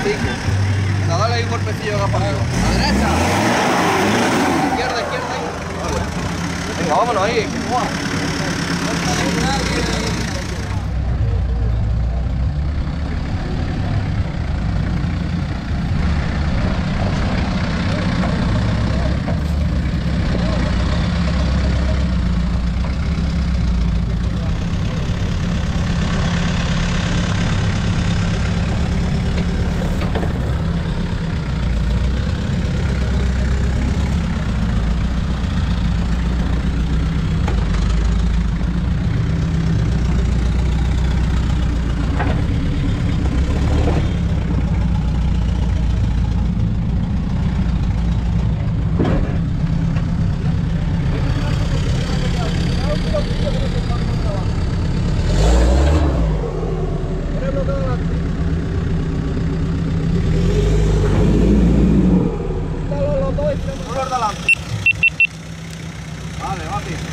5. Dale ahí un golpecillo acá para arriba. A la derecha. Izquierda, izquierda ahí. Vale. Venga, vámonos ahí. Vale, va bien.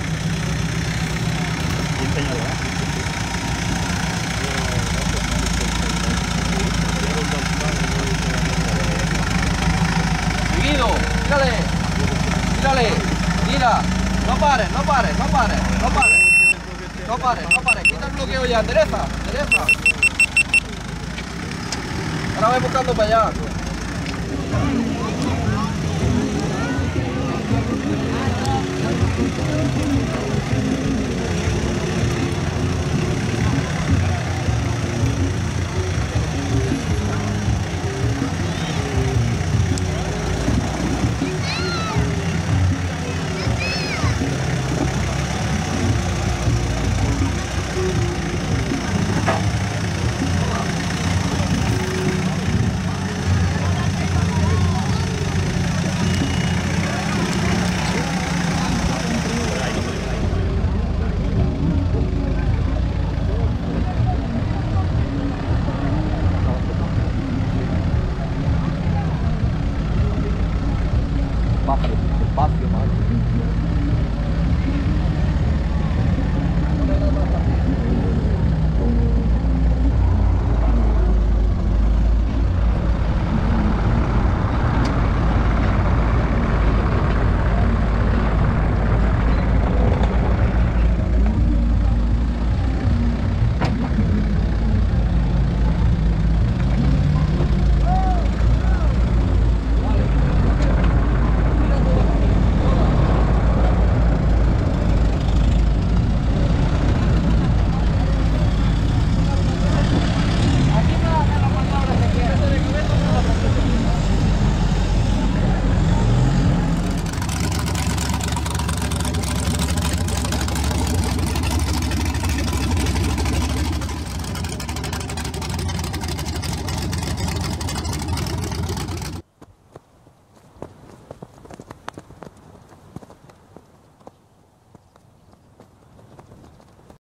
Seguido, tírale, tírale, tira, no pares, no pares, no pares, no pares, no pares, no pares, quita el bloqueo ya, endereza, endereza. Ahora voy buscando para allá. Despacio, despacio, madre.